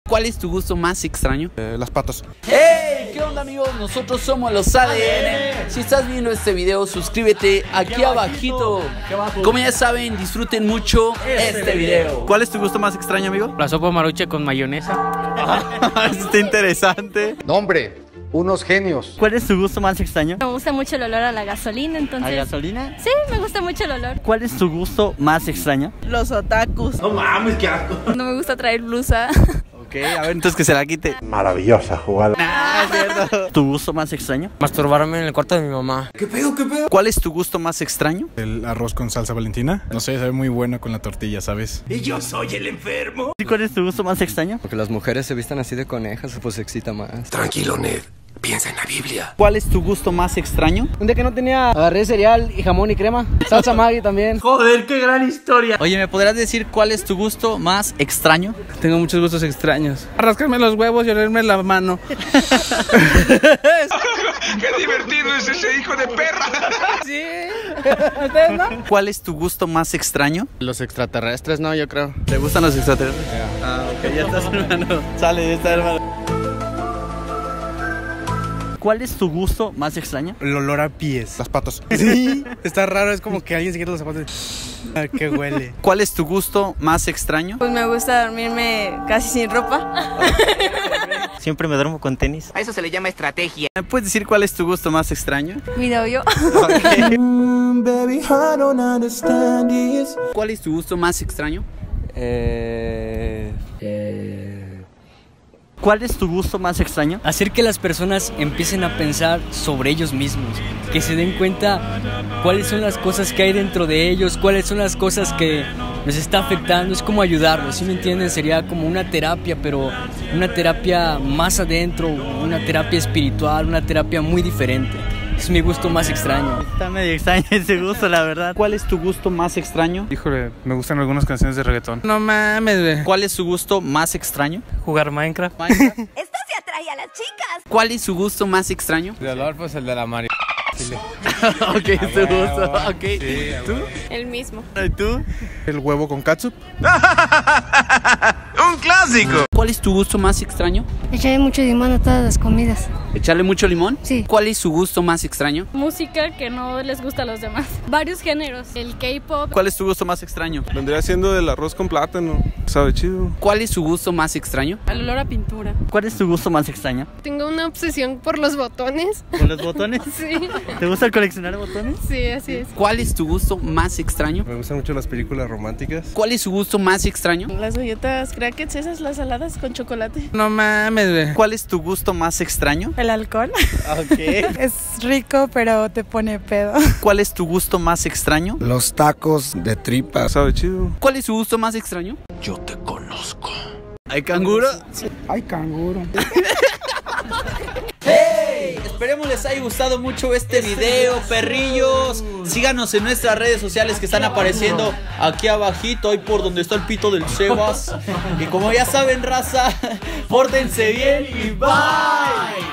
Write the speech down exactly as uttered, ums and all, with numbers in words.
¿Cuál es tu gusto más extraño? Eh, las patas. ¡Hey! ¿Qué onda, amigos? Nosotros somos los A D N. Si estás viendo este video, suscríbete aquí abajito. Como ya saben, disfruten mucho este video. ¿Cuál es tu gusto más extraño, amigo? La sopa marucha con mayonesa. Está interesante. No, hombre, unos genios. ¿Cuál es tu gusto más extraño? Me gusta mucho el olor a la gasolina, entonces... ¿A gasolina? Sí, me gusta mucho el olor. ¿Cuál es tu gusto más extraño? Los otakus. No mames, qué asco. No me gusta traer blusa. Ok, a ver, entonces que se la quite. Maravillosa jugada. Ah, es cierto. ¿Tu gusto más extraño? Masturbarme en el cuarto de mi mamá. ¿Qué pedo, qué pedo? ¿Cuál es tu gusto más extraño? El arroz con salsa Valentina. No sé, sabe muy bueno con la tortilla, ¿sabes? Y yo soy el enfermo. ¿Y cuál es tu gusto más extraño? Porque las mujeres se vistan así de conejas, pues excita más. Tranquilo, Ned. Piensa en la Biblia. ¿Cuál es tu gusto más extraño? Un día que no tenía, agarré cereal y jamón y crema. Salsa Maggi también. Joder, qué gran historia. Oye, ¿me podrás decir cuál es tu gusto más extraño? Tengo muchos gustos extraños. Rascarme los huevos y olerme la mano. ¡Qué divertido es ese hijo de perra! Sí. ¿Ustedes no? ¿Cuál es tu gusto más extraño? Los extraterrestres, no, yo creo. ¿Te gustan los extraterrestres? Ah, ok, ya estás, hermano. Sale, ya está, hermano. ¿Cuál es tu gusto más extraño? El olor a pies. Las patas. Sí, está raro, es como que alguien se quita los zapatos. Ah, qué huele. ¿Cuál es tu gusto más extraño? Pues me gusta dormirme casi sin ropa. Siempre me duermo con tenis. A eso se le llama estrategia. ¿Me puedes decir cuál es tu gusto más extraño? Mi novio. Okay. ¿Cuál es tu gusto más extraño? Eh... Eh... ¿Cuál es tu gusto más extraño? Hacer que las personas empiecen a pensar sobre ellos mismos, que se den cuenta cuáles son las cosas que hay dentro de ellos, cuáles son las cosas que nos está afectando, es como ayudarlos, ¿sí me entienden? Sería como una terapia, pero una terapia más adentro, una terapia espiritual, una terapia muy diferente. Es mi gusto más extraño. Está medio extraño ese gusto, la verdad. ¿Cuál es tu gusto más extraño? Híjole, me gustan algunas canciones de reggaetón. No mames, güey. ¿Cuál es su gusto más extraño? Jugar Minecraft. Minecraft. Esto se atrae a las chicas. ¿Cuál es su gusto más extraño? De olor, pues el de la Mario. Ok, es tu gusto. Ok. ¿Tú? El mismo. ¿Y tú? El huevo con catsup. ¡Un clásico! ¿Cuál es tu gusto más extraño? Echarle mucho limón a todas las comidas. ¿Echarle mucho limón? Sí. ¿Cuál es su gusto más extraño? Música que no les gusta a los demás. Varios géneros. El K-pop. ¿Cuál es tu gusto más extraño? Vendría siendo el arroz con plátano. Sabe chido. ¿Cuál es su gusto más extraño? El olor a pintura. ¿Cuál es tu gusto más extraño? Tengo una obsesión por los botones. ¿Con los botones? Sí. ¿Te gusta coleccionar botones? Sí, así es. ¿Cuál es tu gusto más extraño? Me gustan mucho las películas románticas. ¿Cuál es su gusto más extraño? Las galletas crackers, esas, las saladas con chocolate. No mames, güey. ¿Cuál es tu gusto más extraño? El alcohol. Ok. Es rico, pero te pone pedo. ¿Cuál es tu gusto más extraño? Los tacos de tripa. Sabe chido. ¿Cuál es su gusto más extraño? Yo te conozco. ¿Hay canguro? Ay, canguro. ¡Hey! Esperemos les haya gustado mucho este video, perrillos. Síganos en nuestras redes sociales que están apareciendo aquí abajito, ahí por donde está el pito del Sebas. Y como ya saben, raza, pórtense bien y bye.